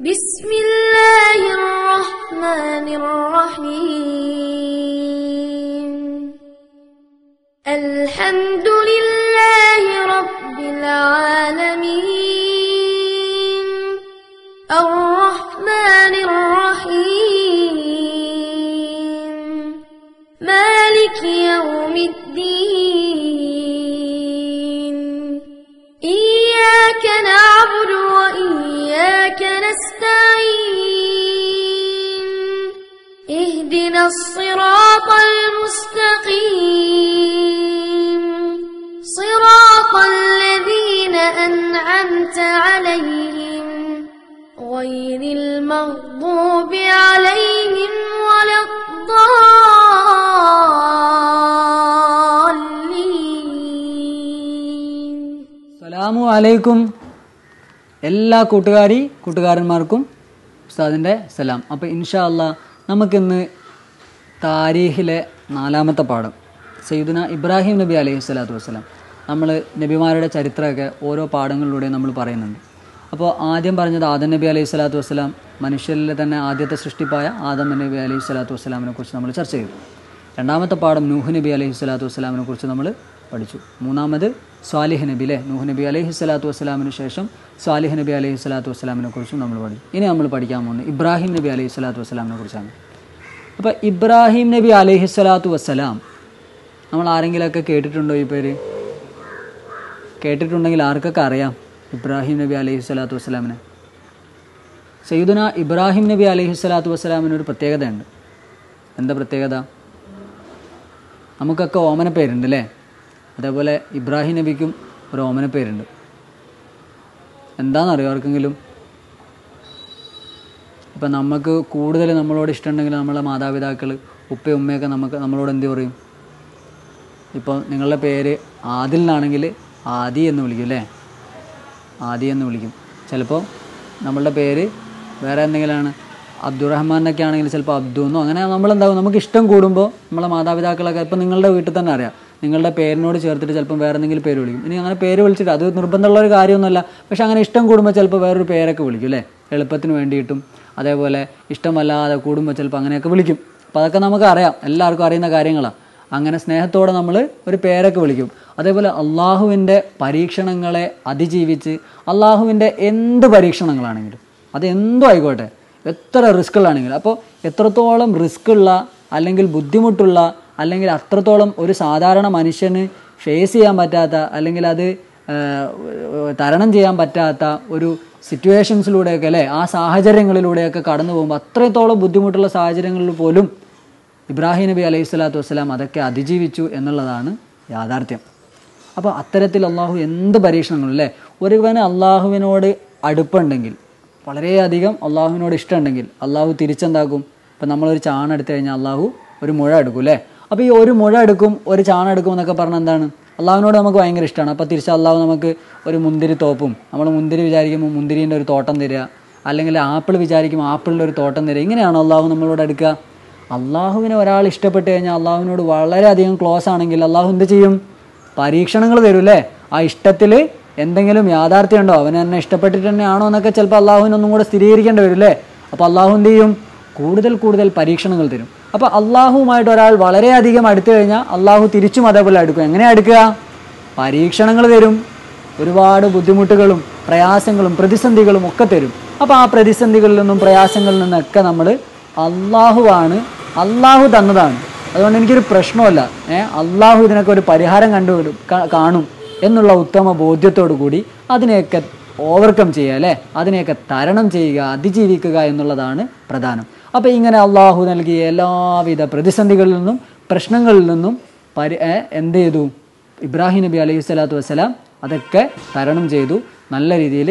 ബിസ്മില്ലാഹിർ റഹ്മാനിർ റഹീം. അൽഹംദുലില്ലാഹി റബ്ബിൽ ആലമീൻ. അർറഹ്മാനിർ റഹീം. മാലികി യൗമിദ്ദീൻ. ഇയ്യാക നഅ്ബുദു വ ഇയ്യാക നസ്തഈൻ. ഇഹ്ദിനസ് സിറാത്തൽ മുസ്തഖീം. സിറാത്തൽ ലദീന അൻഅംത അലൈഹിം ഗൈറിൽ മഗ്ദൂബി അലൈഹിം വലദ്ദാല്ലിൻ. അസ്സലാമു അലൈക്കും. എല്ലാ കൂട്ടുകാരന്മാർക്കും ഉസ്താദിൻ്റെ സലാം. അപ്പോൾ ഇൻഷാ അല്ലാഹ് നമുക്കിന്ന് താരീഖിലെ 4ാമത്തെ പാഠം സയ്യിദുന ഇബ്രാഹിം നബി അലൈഹി സ്വലാത്തു വസ്സലാം. നമ്മൾ നബിമാരുടെ ചരിത്രമൊക്കെ ഓരോ പാഠങ്ങളിലൂടെ നമ്മൾ പറയുന്നുണ്ട്. അപ്പോൾ ആദ്യം പറഞ്ഞത് ആദം നബി അലൈഹി സ്വലാത്തു വസ്സലാം, മനുഷ്യരിലെ തന്നെ ആദ്യത്തെ സൃഷ്ടിപ്പായ ആദം നബി അലൈഹി സ്വലാത്തു വസ്സലാമിനെ കുറിച്ച് നമ്മൾ ചർച്ച ചെയ്തു. 2ാമത്തെ പാഠം നൂഹ് നബി അലൈഹി സ്വലാത്തു വസ്സലാമിനെ കുറിച്ച് നമ്മൾ പഠിച്ചു. 3ാമത് സ്വാലിഹ് നബി നൂഹ് നബി അലൈഹി സ്വലാത്തു വസ്സലാമിന് ശേഷം സ്വാലിഹ് നബി അലൈഹി സ്വലാത്തു വസ്സലാമിനെ കുറിച്ചും നമ്മൾ പഠിച്ചു. ഇനി നമ്മൾ പഠിക്കാൻ പോകുന്നത് ഇബ്രാഹിം നബി അലൈഹി സ്വലാത്തു വസ്സലാമിനെ കുറിച്ചാണ്. അപ്പോൾ ഇബ്രാഹിം നബി അലൈഹി സ്വലാത്തു വസ്സലാം നമ്മൾ ആരെങ്കിലുമൊക്കെ കേട്ടിട്ടുണ്ടോ? ഈ പേര് കേട്ടിട്ടുണ്ടെങ്കിൽ ആർക്കൊക്കെ അറിയാം ഇബ്രാഹിം നബി അലൈഹി സ്വലാത്തു വസ്സലാമിനെ? സയ്യിദുന ഇബ്രാഹിം നബി അലൈഹി സ്വലാത്തു വസ്സലാമിനൊരു പ്രത്യേകതയുണ്ട്. എന്താ പ്രത്യേകത? നമുക്കൊക്കെ ഓമന പേരുണ്ട് അല്ലേ? അതേപോലെ ഇബ്രാഹിം നബിക്കും ഒരു ഓമന പേരുണ്ട്. എന്താണെന്നറിയോ ആർക്കെങ്കിലും? ഇപ്പം നമുക്ക് കൂടുതൽ നമ്മളോട് ഇഷ്ടമുണ്ടെങ്കിൽ നമ്മളെ മാതാപിതാക്കൾ ഉപ്പയും ഉമ്മയൊക്കെ നമ്മളോട് എന്ത് പറയും? ഇപ്പോൾ നിങ്ങളുടെ പേര് ആദിൽ എന്നാണെങ്കിൽ ആദി എന്ന് വിളിക്കും അല്ലേ? ആദി എന്ന് വിളിക്കും. ചിലപ്പോൾ നമ്മളുടെ പേര് വേറെ എന്തെങ്കിലുമാണ്, അബ്ദുറഹ്മാൻ എന്നൊക്കെ ആണെങ്കിൽ ചിലപ്പോൾ അബ്ദു എന്നോ, അങ്ങനെ നമ്മളെന്താകും, നമുക്ക് ഇഷ്ടം കൂടുമ്പോൾ നമ്മളെ മാതാപിതാക്കളൊക്കെ ഇപ്പം നിങ്ങളുടെ വീട്ടിൽ തന്നെ അറിയാം, നിങ്ങളുടെ പേരിനോട് ചേർത്തിട്ട് ചിലപ്പം വേറെ എന്തെങ്കിലും പേര് വിളിക്കും. ഇനി അങ്ങനെ പേര് വിളിച്ചിട്ട് അത് നിർബന്ധമുള്ളൊരു കാര്യമൊന്നുമല്ല, പക്ഷെ അങ്ങനെ ഇഷ്ടം കൂടുമ്പോൾ ചിലപ്പോൾ വേറൊരു പേരൊക്കെ വിളിക്കും അല്ലേ? എളുപ്പത്തിന് വേണ്ടിയിട്ടും അതേപോലെ ഇഷ്ടമല്ലാതെ കൂടുമ്പോൾ ചിലപ്പോൾ അങ്ങനെയൊക്കെ വിളിക്കും. അപ്പോൾ അതൊക്കെ നമുക്ക് അറിയാം, എല്ലാവർക്കും അറിയുന്ന കാര്യങ്ങളാണ്. അങ്ങനെ സ്നേഹത്തോടെ നമ്മൾ ഒരു പേരൊക്കെ വിളിക്കും. അതേപോലെ അള്ളാഹുവിൻ്റെ പരീക്ഷണങ്ങളെ അതിജീവിച്ച് അള്ളാഹുവിൻ്റെ എന്ത് പരീക്ഷണങ്ങളാണെങ്കിലും അത് എന്തോ ആയിക്കോട്ടെ, എത്ര റിസ്ക്കുകളാണെങ്കിലും, അപ്പോൾ എത്രത്തോളം റിസ്ക്കുള്ള അല്ലെങ്കിൽ ബുദ്ധിമുട്ടുള്ള അല്ലെങ്കിൽ അത്രത്തോളം ഒരു സാധാരണ മനുഷ്യന് ഫേസ് ചെയ്യാൻ പറ്റാത്ത അല്ലെങ്കിൽ അത് തരണം ചെയ്യാൻ പറ്റാത്ത ഒരു സിറ്റുവേഷൻസിലൂടെയൊക്കെ അല്ലേ, ആ സാഹചര്യങ്ങളിലൂടെയൊക്കെ കടന്നു പോകുമ്പോൾ അത്രത്തോളം ബുദ്ധിമുട്ടുള്ള സാഹചര്യങ്ങളിൽ പോലും ഇബ്രാഹിം നബി അലൈഹി സ്വലാത്തു വസ്സലാം അതൊക്കെ അതിജീവിച്ചു എന്നുള്ളതാണ് യാഥാർത്ഥ്യം. അപ്പോൾ അത്തരത്തിൽ അള്ളാഹു എന്ത് പരീക്ഷണങ്ങളും അല്ലേ, ഒരുവന് അള്ളാഹുവിനോട് അടുപ്പുണ്ടെങ്കിൽ, വളരെയധികം അള്ളാഹുവിനോട് ഇഷ്ടമുണ്ടെങ്കിൽ അള്ളാഹു തിരിച്ചെന്താക്കും? ഇപ്പം നമ്മളൊരു ചാണ എടുത്തു കഴിഞ്ഞാൽ അള്ളാഹു ഒരു മുഴ എടുക്കും അല്ലേ? അപ്പോൾ ഈ ഒരു മുഴ എടുക്കും ഒരു ചാണ എടുക്കും എന്നൊക്കെ പറഞ്ഞാൽ എന്താണ്? അള്ളാഹുവിനോട് നമുക്ക് ഭയങ്കര ഇഷ്ടമാണ്. അപ്പോൾ തിരിച്ച് അള്ളാഹു നമുക്ക് ഒരു മുന്തിരി തോപ്പും, നമ്മൾ മുന്തിരി വിചാരിക്കുമ്പോൾ മുന്തിരീൻ്റെ ഒരു തോട്ടം തരിക, അല്ലെങ്കിൽ ആപ്പിൾ വിചാരിക്കുമ്പോൾ ആപ്പിളിൻ്റെ ഒരു തോട്ടം തരിക. ഇങ്ങനെയാണോ അള്ളാഹു നമ്മളോട് അടുക്കുക? അള്ളാഹുവിനെ ഒരാൾ ഇഷ്ടപ്പെട്ട് കഴിഞ്ഞാൽ അള്ളാഹുവിനോട് വളരെയധികം ക്ലോസ് ആണെങ്കിൽ അള്ളാഹു എന്ത് ചെയ്യും? പരീക്ഷണങ്ങൾ തരും അല്ലേ? ആ ഇഷ്ടത്തിൽ എന്തെങ്കിലും യാഥാർത്ഥ്യം ഉണ്ടോ, അവൻ എന്നെ ഇഷ്ടപ്പെട്ടിട്ട് തന്നെയാണോ എന്നൊക്കെ ചിലപ്പോൾ അള്ളാഹുവിനൊന്നും കൂടെ സ്ഥിരീകരിക്കേണ്ടി വരും അല്ലേ? അപ്പോൾ അള്ളാഹു എന്ത് ചെയ്യും? കൂടുതൽ പരീക്ഷണങ്ങൾ തരും. അപ്പോൾ അള്ളാഹുവുമായിട്ട് ഒരാൾ വളരെയധികം അടുത്തു കഴിഞ്ഞാൽ അള്ളാഹു തിരിച്ചും അതേപോലെ അടുക്കും. എങ്ങനെ അടുക്കുക? പരീക്ഷണങ്ങൾ തരും, ഒരുപാട് ബുദ്ധിമുട്ടുകളും പ്രയാസങ്ങളും പ്രതിസന്ധികളും ഒക്കെ തരും. അപ്പോൾ ആ പ്രതിസന്ധികളിൽ നിന്നും പ്രയാസങ്ങളിൽ നിന്നൊക്കെ നമ്മൾ അള്ളാഹുവാണ്, അള്ളാഹു തന്നതാണ്, അതുകൊണ്ട് എനിക്കൊരു പ്രശ്നമല്ല, അള്ളാഹു ഇതിനൊക്കെ ഒരു പരിഹാരം കാണും എന്നുള്ള ഉത്തമ ബോധ്യത്തോടു കൂടി അതിനെയൊക്കെ ഓവർകം ചെയ്യുക അല്ലേ, അതിനെയൊക്കെ തരണം ചെയ്യുക, അതിജീവിക്കുക എന്നുള്ളതാണ് പ്രധാനം. അപ്പോൾ ഇങ്ങനെ അള്ളാഹു നൽകിയ എല്ലാവിധ പ്രതിസന്ധികളിൽ നിന്നും പ്രശ്നങ്ങളിൽ നിന്നും എന്ത് ചെയ്തു? ഇബ്രാഹിം നബി അലൈഹി സ്വലാത്തു വസ്സലാം അതൊക്കെ തരണം ചെയ്തു. നല്ല രീതിയിൽ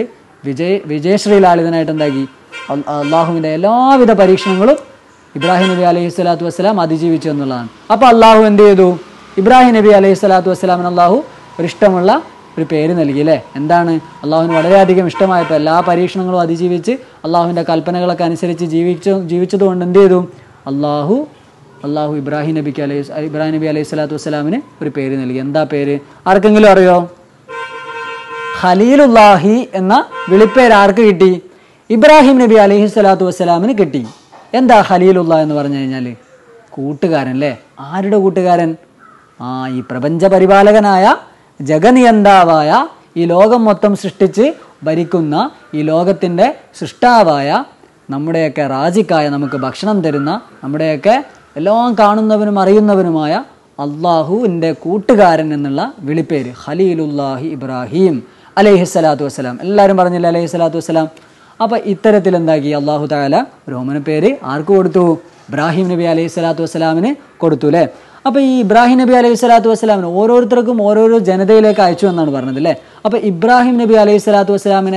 വിജയശ്രീലാളിതനായിട്ട് എന്താക്കി? അള്ളാഹുവിൻ്റെ എല്ലാവിധ പരീക്ഷണങ്ങളും ഇബ്രാഹിം നബി അലൈഹി സ്വലാത്തു വസ്സലാം അതിജീവിച്ചു എന്നുള്ളതാണ്. അപ്പോൾ അള്ളാഹു എന്ത് ചെയ്തു? ഇബ്രാഹിം നബി അലൈഹി സ്വലാത്തു വസ്സലാമിന് അള്ളാഹു ഒരു ഇഷ്ടമുള്ള ഒരു പേര് നൽകി അല്ലേ? എന്താണ്? അള്ളാഹുവിന് വളരെയധികം ഇഷ്ടമായപ്പോൾ എല്ലാ പരീക്ഷണങ്ങളും അതിജീവിച്ച് അള്ളാഹുവിൻ്റെ കൽപ്പനകളൊക്കെ അനുസരിച്ച് ജീവിച്ചതുകൊണ്ട് എന്ത് ചെയ്തു? അള്ളാഹു ഇബ്രാഹിം നബി അലൈഹി സ്വലാത്തു വസ്സലാമിന് ഒരു പേര് നൽകി. എന്താ പേര്? ആർക്കെങ്കിലും അറിയോ? ഖലീലുല്ലാഹി എന്ന വിളിപ്പേര് ആർക്ക് കിട്ടി? ഇബ്രാഹിം നബി അലൈഹി സ്വലാത്തു വസ്സലാമിന് കിട്ടി. എന്താ ഖലീലുല്ലാ എന്ന് പറഞ്ഞു കഴിഞ്ഞാൽ? കൂട്ടുകാരൻ അല്ലേ? ആരുടെ കൂട്ടുകാരൻ? ഈ പ്രപഞ്ച പരിപാലകനായ ജഗനിയന്താവായ ഈ ലോകം മൊത്തം സൃഷ്ടിച്ച് ഭരിക്കുന്ന ഈ ലോകത്തിൻ്റെ സൃഷ്ടാവായ നമ്മുടെയൊക്കെ റാജിക്കായ നമുക്ക് ഭക്ഷണം തരുന്ന നമ്മുടെയൊക്കെ എല്ലാം കാണുന്നവനും അറിയുന്നവനുമായ അള്ളാഹുവിൻ്റെ കൂട്ടുകാരൻ എന്നുള്ള വിളിപ്പേര് ഖലീലുല്ലാഹി ഇബ്രാഹിം അലൈഹി സ്വലാത്തു വസ്സലാം. എല്ലാവരും പറഞ്ഞില്ല അലൈഹി സ്വലാത്തു വസ്സലാം. അപ്പം ഇത്തരത്തിൽ എന്താക്കി അള്ളാഹു തആല ഒരു ഓമന പേര് ആർക്ക് കൊടുത്തു? ഇബ്രാഹിം നബി അലൈഹി സ്വലാത്തു വസ്സലാമിന് കൊടുത്തു അല്ലേ? അപ്പോൾ ഈ ഇബ്രാഹിം നബി അലൈഹി സ്വലാത്തു വസ്സലാമിന് ഓരോരുത്തർക്കും ഓരോരോ ജനതയിലേക്ക് അയച്ചു എന്നാണ് പറഞ്ഞത് അല്ലേ? അപ്പോൾ ഇബ്രാഹിം നബി അലൈഹി സ്വലാത്തു വസ്സലാമിനെ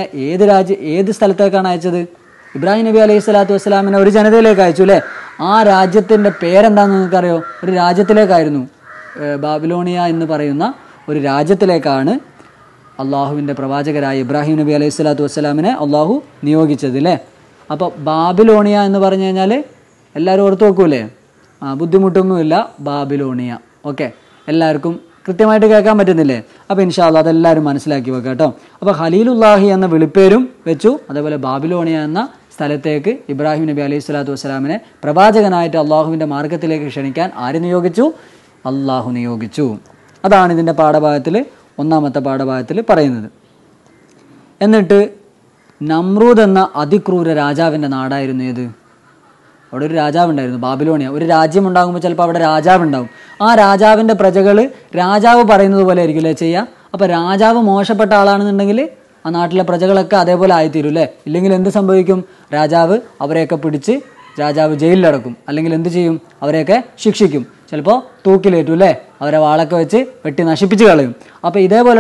ഏത് സ്ഥലത്തേക്കാണ് അയച്ചത്? ഇബ്രാഹിം നബി അലൈഹി സ്വലാത്തു വസ്സലാമിനെ ഒരു ജനതയിലേക്ക് അയച്ചു അല്ലേ? ആ രാജ്യത്തിൻ്റെ പേരെന്താണെന്ന് നിങ്ങൾക്കറിയോ? ഒരു രാജ്യത്തിലേക്കായിരുന്നു, ബാബിലോണിയ എന്ന് പറയുന്ന ഒരു രാജ്യത്തിലേക്കാണ് അള്ളാഹുവിൻ്റെ പ്രവാചകരായ ഇബ്രാഹിം നബി അലൈഹി സ്വലാത്തു വസ്സലാമിനെ അള്ളാഹു നിയോഗിച്ചത് അല്ലേ? അപ്പോൾ ബാബിലോണിയ എന്ന് പറഞ്ഞു കഴിഞ്ഞാൽ എല്ലാവരും ഓർത്ത് നോക്കൂലേ? ബുദ്ധിമുട്ടൊന്നുമില്ല, ബാബിലോണിയ. ഓക്കെ, എല്ലാവർക്കും കൃത്യമായിട്ട് കേൾക്കാൻ പറ്റുന്നില്ലേ? അപ്പോൾ ഇൻഷാ അല്ലാഹ് അതെല്ലാവരും മനസ്സിലാക്കി വെക്കാം കേട്ടോ. അപ്പോൾ ഖലീലുല്ലാഹി എന്ന വിളിപ്പേരും വെച്ചു. അതേപോലെ ബാബിലോണിയ എന്ന സ്ഥലത്തേക്ക് ഇബ്രാഹിം നബി അലൈഹി സ്വലാത്തു വസ്സലാമിനെ പ്രവാചകനായിട്ട് അള്ളാഹുവിൻ്റെ മാർഗത്തിലേക്ക് ക്ഷണിക്കാൻ ആര് നിയോഗിച്ചു? അള്ളാഹു നിയോഗിച്ചു. അതാണ് ഇതിൻ്റെ പാഠഭാഗത്തിൽ, ഒന്നാമത്തെ പാഠഭാഗത്തിൽ പറയുന്നത്. എന്നിട്ട് നമ്രൂദ് എന്ന അതിക്രൂര രാജാവിൻ്റെ നാടായിരുന്നു ഏത്? അവിടെ ഒരു രാജാവുണ്ടായിരുന്നു, ബാബിലോണിയ. ഒരു രാജ്യം ഉണ്ടാകുമ്പോൾ ചിലപ്പോൾ അവിടെ രാജാവുണ്ടാവും. ആ രാജാവിൻ്റെ പ്രജകൾ രാജാവ് പറയുന്നത് പോലെ ആയിരിക്കില്ലേ ചെയ്യുക? അപ്പോൾ രാജാവ് മോശപ്പെട്ട ആളാണെന്നുണ്ടെങ്കിൽ ആ നാട്ടിലെ പ്രജകളൊക്കെ അതേപോലെ ആയിത്തീരും അല്ലേ? ഇല്ലെങ്കിൽ എന്ത് സംഭവിക്കും? രാജാവ് അവരെയൊക്കെ പിടിച്ച് രാജാവ് ജയിലിലടക്കും. അല്ലെങ്കിൽ എന്ത് ചെയ്യും? അവരെയൊക്കെ ശിക്ഷിക്കും. ചിലപ്പോൾ തൂക്കിലേറ്റും അല്ലേ? അവരെ വാളൊക്കെ വെച്ച് വെട്ടി നശിപ്പിച്ച് കളയും. അപ്പോൾ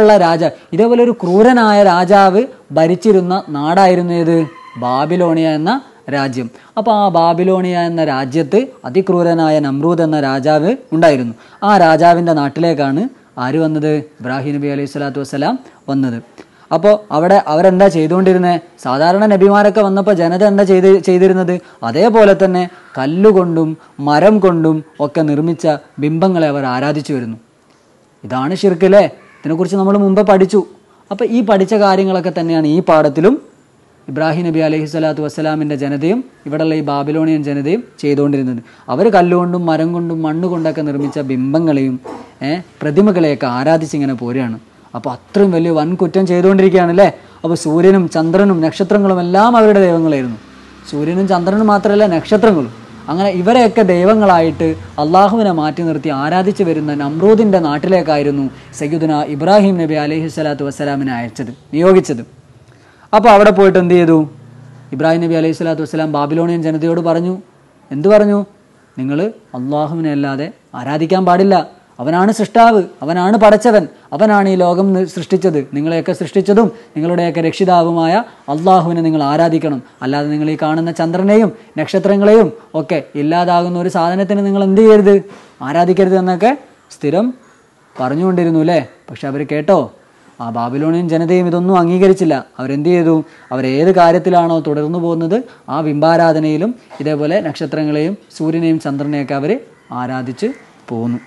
ഇതേപോലെ ഒരു ക്രൂരനായ രാജാവ് ഭരിച്ചിരുന്ന നാടായിരുന്നു ഏത്? ബാബിലോണിയ എന്ന രാജ്യം. അപ്പോൾ ആ ബാബിലോണിയ എന്ന രാജ്യത്ത് അതിക്രൂരനായ നമ്രൂദ് എന്ന രാജാവ് ഉണ്ടായിരുന്നു. ആ രാജാവിൻ്റെ നാട്ടിലേക്കാണ് ആര് വന്നത്? ഇബ്രാഹിം നബി അലൈഹി സ്വലാത്തു വസ്സലാം വന്നത്. അപ്പോൾ അവിടെ അവരെന്താ ചെയ്തുകൊണ്ടിരുന്നത്? സാധാരണ നബിമാരൊക്കെ വന്നപ്പോൾ ജനത എന്താ ചെയ്തിരുന്നത്? അതേപോലെ തന്നെ കല്ലുകൊണ്ടും മരം കൊണ്ടും ഒക്കെ നിർമ്മിച്ച ബിംബങ്ങളെ അവർ ആരാധിച്ചു വരുന്നു. ഇതാണ് ശിർക്ക് അല്ലേ? ഇതിനെക്കുറിച്ച് നമ്മൾ മുമ്പ് പഠിച്ചു. അപ്പോൾ ഈ പഠിച്ച കാര്യങ്ങളൊക്കെ തന്നെയാണ് ഈ പാഠത്തിലും ഇബ്രാഹിം നബി അലൈഹി സ്വലാത്തു വസ്സലാമിൻ്റെ ജനതയും ഇവിടെയുള്ള ഈ ബാബിലോണിയൻ ജനതയും ചെയ്തുകൊണ്ടിരുന്നത്. അവർ കല്ലുകൊണ്ടും മരം കൊണ്ടും മണ്ണുകൊണ്ടൊക്കെ നിർമ്മിച്ച ബിംബങ്ങളെയും പ്രതിമകളെയൊക്കെ ആരാധിച്ചിങ്ങനെ പോരുകയാണ്. അപ്പോൾ അത്രയും വലിയ വൻ കുറ്റം ചെയ്തുകൊണ്ടിരിക്കുകയാണ് അല്ലേ? അപ്പോൾ സൂര്യനും ചന്ദ്രനും നക്ഷത്രങ്ങളും എല്ലാം അവരുടെ ദൈവങ്ങളായിരുന്നു. സൂര്യനും ചന്ദ്രനും മാത്രമല്ല, നക്ഷത്രങ്ങളും. അങ്ങനെ ഇവരെയൊക്കെ ദൈവങ്ങളായിട്ട് അള്ളാഹുവിനെ മാറ്റി നിർത്തി ആരാധിച്ചു വരുന്ന നമ്രൂദിൻ്റെ നാട്ടിലേക്കായിരുന്നു സയ്യിദുന ഇബ്രാഹിം നബി അലൈഹി സ്വലാത്തു വസ്സലാമിനെ നിയോഗിച്ചത്. അപ്പോൾ അവിടെ പോയിട്ട് എന്ത് ചെയ്തു? ഇബ്രാഹിം നബി അലൈഹി സ്വലാത്തു വസ്സലാം ബാബിലോണിയൻ ജനതയോട് പറഞ്ഞു. എന്തു പറഞ്ഞു? നിങ്ങൾ അള്ളാഹുവിനെ അല്ലാതെ ആരാധിക്കാൻ പാടില്ല. അവനാണ് സൃഷ്ടാവ്, അവനാണ് പടച്ചവൻ, അവനാണ് ഈ ലോകം സൃഷ്ടിച്ചത്. നിങ്ങളെയൊക്കെ സൃഷ്ടിച്ചതും നിങ്ങളുടെയൊക്കെ രക്ഷിതാവുമായ അള്ളാഹുവിനെ നിങ്ങൾ ആരാധിക്കണം. അല്ലാതെ നിങ്ങൾ ഈ കാണുന്ന ചന്ദ്രനെയും നക്ഷത്രങ്ങളെയും ഒക്കെ ഇല്ലാതാകുന്ന ഒരു സാധനത്തിന് നിങ്ങൾ എന്ത് ചെയ്യരുത്? ആരാധിക്കരുത് എന്നൊക്കെ സ്ഥിരം പറഞ്ഞുകൊണ്ടിരുന്നു അല്ലേ? പക്ഷെ അവർ കേട്ടോ? ആ ബാബിലോണിയൻ ജനതയും ഇതൊന്നും അംഗീകരിച്ചില്ല. അവരെന്ത് ചെയ്തു? അവരേത് കാര്യത്തിലാണോ തുടർന്നു പോകുന്നത് ആ ബിംബാരാധനയിലും ഇതേപോലെ നക്ഷത്രങ്ങളെയും സൂര്യനെയും ചന്ദ്രനെയൊക്കെ അവർ ആരാധിച്ച് പോന്നു.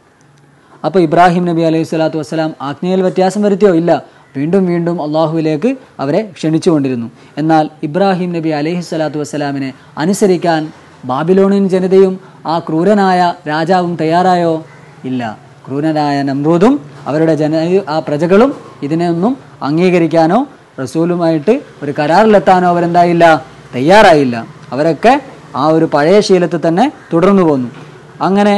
അപ്പോൾ ഇബ്രാഹിം നബി അലൈഹി സ്വലാത്തു വസ്സലാം ആജ്ഞയിൽ വ്യത്യാസം വരുത്തിയോ? ഇല്ല. വീണ്ടും വീണ്ടും അള്ളാഹുവിലേക്ക് അവരെ ക്ഷണിച്ചുകൊണ്ടിരുന്നു. എന്നാൽ ഇബ്രാഹിം നബി അലൈഹി സ്വലാത്തു വസ്സലാമിനെ അനുസരിക്കാൻ ബാബിലോണിയൻ ജനതയും ആ ക്രൂരനായ രാജാവും തയ്യാറായോ? ഇല്ല. ക്രൂരനായ നമ്രൂദും അവരുടെ ആ പ്രജകളും ഇതിനെയൊന്നും അംഗീകരിക്കാനോ റസൂലുമായിട്ട് ഒരു കരാറിലെത്താനോ അവരെന്തായില്ല? തയ്യാറായില്ല. അവരൊക്കെ ആ ഒരു പഴയ ശീലത്തിൽ തന്നെ തുടർന്നു പോന്നു. അങ്ങനെ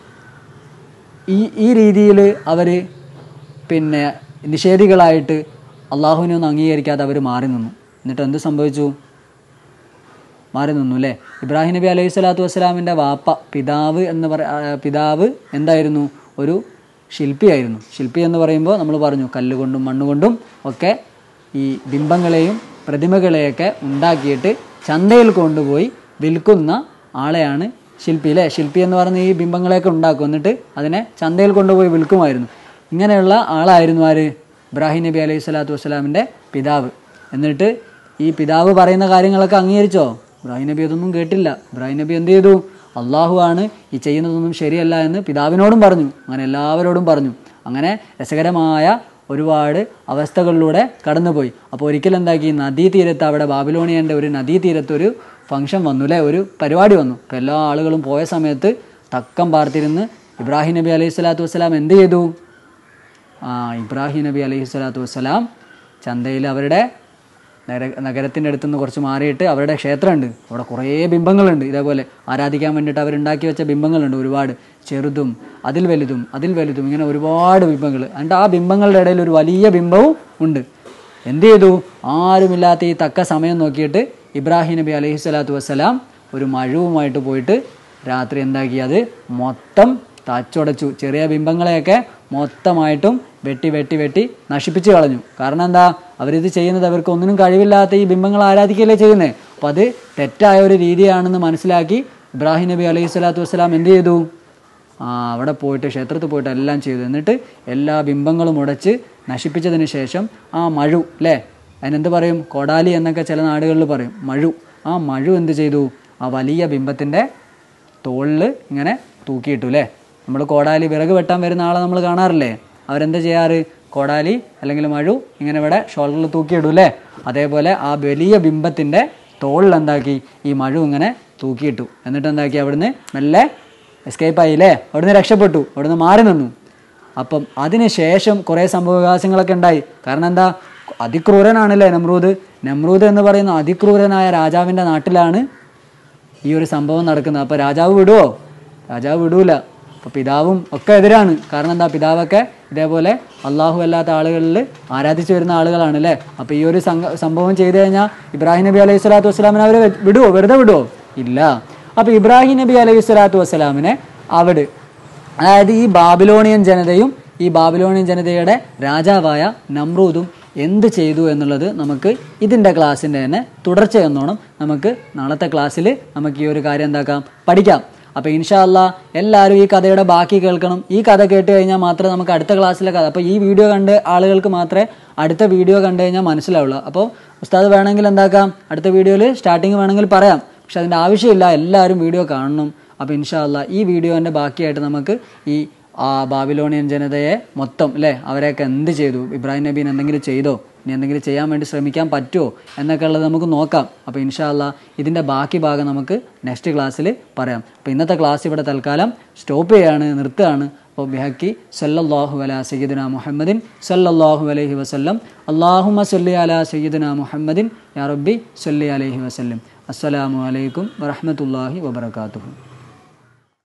ഈ രീതിയിൽ അവർ നിഷേധികളായിട്ട് അള്ളാഹുവിനെ ഒന്നും അംഗീകരിക്കാതെ അവർ മാറി നിന്നു. എന്നിട്ട് എന്ത് സംഭവിച്ചു? മാറി നിന്നു അല്ലേ? ഇബ്രാഹിം നബി അലൈഹി സ്വലാത്തു വസ്സലാമിൻ്റെ പിതാവ് എന്തായിരുന്നു? ഒരു ശില്പിയായിരുന്നു. ശില്പി എന്ന് പറയുമ്പോൾ നമ്മൾ പറഞ്ഞു കല്ലുകൊണ്ടും മണ്ണുകൊണ്ടും ഒക്കെ ഈ ബിംബങ്ങളെയും പ്രതിമകളെയൊക്കെ ഉണ്ടാക്കിയിട്ട് ചന്തയിൽ കൊണ്ടുപോയി വിൽക്കുന്ന ആളെയാണ് ശില്പി അല്ലേ? ശില്പി എന്ന് പറഞ്ഞ ഈ ബിംബങ്ങളെയൊക്കെ ഉണ്ടാക്കും, എന്നിട്ട് അതിനെ ചന്തയിൽ കൊണ്ടുപോയി വിൽക്കുമായിരുന്നു. ഇങ്ങനെയുള്ള ആളായിരുന്നു ആര്? ഇബ്രാഹിം നബി അലൈഹി സ്വലാത്തു വസ്സലാമിൻ്റെ പിതാവ്. എന്നിട്ട് ഈ പിതാവ് പറയുന്ന കാര്യങ്ങളൊക്കെ അംഗീകരിച്ചോ? ഇബ്രാഹിം നബി അതൊന്നും കേട്ടില്ല. ഇബ്രാഹിം നബി എന്ത് ചെയ്തു? അള്ളാഹു ആണ്, ഈ ചെയ്യുന്നതൊന്നും ശരിയല്ല എന്ന് പിതാവിനോടും പറഞ്ഞു, അങ്ങനെ എല്ലാവരോടും പറഞ്ഞു. അങ്ങനെ രസകരമായ ഒരുപാട് അവസ്ഥകളിലൂടെ കടന്നുപോയി. അപ്പോൾ ഒരിക്കലും എന്താക്കി, നദീതീരത്ത് അവിടെ ബാബിലോണിയൻ്റെ ഒരു നദീതീരത്ത് ഒരു ഫംഗ്ഷൻ വന്നു അല്ലേ, ഒരു പരിപാടി വന്നു. അപ്പോൾ എല്ലാ ആളുകളും പോയ സമയത്ത് തക്കം പാർത്തിരുന്ന് ഇബ്രാഹിം നബി അലൈഹി സ്വലാത്തു വസ്സലാം എന്ത് ചെയ്തു? ഇബ്രാഹിം നബി അലൈഹി സ്വലാത്തു വസ്സലാം ചന്തയിൽ അവരുടെ നഗരത്തിൻ്റെ അടുത്തുനിന്ന് കുറച്ച് മാറിയിട്ട് അവരുടെ ക്ഷേത്രമുണ്ട്, അവിടെ കുറേ ബിംബങ്ങളുണ്ട്. ഇതേപോലെ ആരാധിക്കാൻ വേണ്ടിയിട്ട് അവരുണ്ടാക്കി വെച്ച ബിംബങ്ങളുണ്ട് ഒരുപാട്, ചെറുതും അതിൽ വലുതും ഇങ്ങനെ ഒരുപാട് ബിംബങ്ങൾ. എന്നിട്ട് ആ ബിംബങ്ങളുടെ ഇടയിൽ ഒരു വലിയ ബിംബവും ഉണ്ട്. എന്ത് ചെയ്തു? ആരുമില്ലാത്ത ഈ തക്ക സമയം നോക്കിയിട്ട് ഇബ്രാഹിം നബി അലൈഹി സ്വലാത്തു വസ്സലാം ഒരു മഴുവുമായിട്ട് പോയിട്ട് രാത്രി എന്താക്കി, അത് മൊത്തം തച്ചുടച്ചു. ചെറിയ ബിംബങ്ങളെയൊക്കെ മൊത്തമായിട്ടും വെട്ടി നശിപ്പിച്ച് കളഞ്ഞു. കാരണം എന്താ, അവരിത് ചെയ്യുന്നത് അവർക്ക് ഒന്നിനും കഴിവില്ലാത്ത ഈ ബിംബങ്ങൾ ആരാധിക്കുകയല്ലേ ചെയ്യുന്നത്. അപ്പം അത് തെറ്റായ ഒരു രീതിയാണെന്ന് മനസ്സിലാക്കി ഇബ്രാഹിം നബി അലൈഹി സ്വലാത്തു വസ്സലാം എന്ത് ചെയ്തു? അവിടെ പോയിട്ട് ക്ഷേത്രത്തിൽ പോയിട്ട് എല്ലാം ചെയ്തു. എന്നിട്ട് എല്ലാ ബിംബങ്ങളും ഉടച്ച് നശിപ്പിച്ചതിന് ശേഷം ആ മഴു അല്ലേ, അതിനെന്ത് പറയും, കൊടാലി എന്നൊക്കെ ചില നാടുകളിൽ പറയും, മഴു. ആ മഴു എന്ത് ചെയ്തു? ആ വലിയ ബിംബത്തിൻ്റെ തോളിൽ ഇങ്ങനെ തൂക്കിയിട്ടു അല്ലേ. നമ്മൾ കോടാലി വിറക് വെട്ടാൻ വരുന്ന ആളെ നമ്മൾ കാണാറില്ലേ, അവരെന്താ ചെയ്യാറ്? കോടാലി അല്ലെങ്കിൽ മഴു ഇങ്ങനെ ഇവിടെ ഷോൾഡറിൽ തൂക്കിയിടും അല്ലേ. അതേപോലെ ആ വലിയ ബിംബത്തിൻ്റെ തോളിൽ എന്താക്കി, ഈ മഴു ഇങ്ങനെ തൂക്കിയിട്ടു. എന്നിട്ട് എന്താക്കി, അവിടുന്ന് മെല്ലെ എസ്കേപ്പ് ആയില്ലേ, അവിടുന്ന് രക്ഷപ്പെട്ടു, അവിടുന്ന് മാറി നിന്നു. അപ്പം അതിന് ശേഷം കുറേ സംഭവവികാസങ്ങളൊക്കെ ഉണ്ടായി. കാരണം എന്താ, അതിക്രൂരനാണല്ലേ നമ്രൂദ് എന്ന് പറയുന്ന അതിക്രൂരനായ രാജാവിൻ്റെ നാട്ടിലാണ് ഈ ഒരു സംഭവം നടക്കുന്നത്. അപ്പോൾ രാജാവ് വിടുവോ? രാജാവ് വിടൂല. അപ്പോൾ പിതാവും ഒക്കെ എതിരാണ്. കാരണം എന്താ, പിതാവൊക്കെ ഇതേപോലെ അള്ളാഹു അല്ലാത്ത ആളുകളിൽ ആരാധിച്ചു വരുന്ന ആളുകളാണ് അല്ലേ. അപ്പോൾ ഈ ഒരു സംഭവം ചെയ്തു കഴിഞ്ഞാൽ ഇബ്രാഹിം നബി അലൈഹി സ്വലാത്തു വസ്സലാമിനെ അവർ വിടുവോ? വെറുതെ വിടുവോ? ഇല്ല. അപ്പോൾ ഇബ്രാഹിം നബി അലൈഹി സ്വലാത്തു വസ്സലാമിനെ അവിടെ, അതായത് ഈ ബാബിലോണിയൻ ജനതയുടെ രാജാവായ നമ്രൂദും എന്ത് ചെയ്തു എന്നുള്ളത് നമുക്ക് ഇതിൻ്റെ ക്ലാസ്സിൻ്റെ തന്നെ തുടർച്ച എന്നോണം നമുക്ക് നാളത്തെ ക്ലാസ്സിൽ നമുക്ക് ഈ ഒരു കാര്യം എന്താക്കാം, പഠിക്കാം. അപ്പോൾ ഇൻഷാ അല്ലാ എല്ലാവരും ഈ കഥയുടെ ബാക്കി കേൾക്കണം. ഈ കഥ കേട്ട് കഴിഞ്ഞാൽ മാത്രമേ നമുക്ക് അടുത്ത ക്ലാസ്സിലെ കഥ, അപ്പോൾ ഈ വീഡിയോ കണ്ട് ആളുകൾക്ക് മാത്രമേ അടുത്ത വീഡിയോ കണ്ടു കഴിഞ്ഞാൽ മനസ്സിലാവുള്ളൂ. അപ്പോൾ ഉസ്താദ് വേണമെങ്കിൽ എന്താക്കാം, അടുത്ത വീഡിയോയിൽ സ്റ്റാർട്ടിങ് വേണമെങ്കിൽ പറയാം, പക്ഷെ അതിൻ്റെ ആവശ്യമില്ല, എല്ലാവരും വീഡിയോ കാണണം. അപ്പോൾ ഇൻഷാ അല്ലാ ഈ വീഡിയോൻ്റെ ബാക്കിയായിട്ട് നമുക്ക് ഈ ബാബിലോണിയൻ ജനതയെ മൊത്തം അല്ലേ, അവരെയൊക്കെ എന്ത് ചെയ്തു, ഇബ്രാഹിം നബീൻ എന്തെങ്കിലും ചെയ്തോ, ഇനി എന്തെങ്കിലും ചെയ്യാൻ വേണ്ടി ശ്രമിക്കാൻ പറ്റുമോ എന്നൊക്കെ ഉള്ളത് നമുക്ക് നോക്കാം. അപ്പോൾ ഇൻഷാ അല്ലാ ഇതിൻ്റെ ബാക്കി ഭാഗം നമുക്ക് നെക്സ്റ്റ് ക്ലാസ്സിൽ പറയാം. അപ്പോൾ ഇന്നത്തെ ക്ലാസ് ഇവിടെ തൽക്കാലം സ്റ്റോപ്പ് നിർത്തുകയാണ്. അപ്പോൾ ബിഹക്കി സല്ലല്ലാഹു അലാ സയ്യിദിന മുഹമ്മദിൻ സല്ലല്ലാഹു അലൈഹി വസല്ലം. അല്ലാഹുമ്മ സല്ലി അലാ സയ്യിദിന മുഹമ്മദിൻ യാ റബ്ബി സല്ലി അലൈഹി വസല്ലം. അസ്സലാമു അലൈക്കും വറഹ്മത്തുള്ളാഹി വബറകാതുഹു.